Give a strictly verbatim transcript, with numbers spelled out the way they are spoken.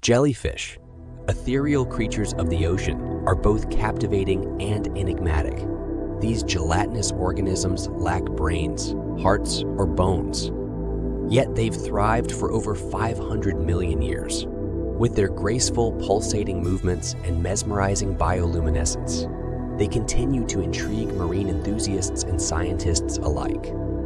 Jellyfish, ethereal creatures of the ocean, are both captivating and enigmatic. These gelatinous organisms lack brains, hearts, or bones. Yet they've thrived for over five hundred million years. With their graceful, pulsating movements and mesmerizing bioluminescence, they continue to intrigue marine enthusiasts and scientists alike.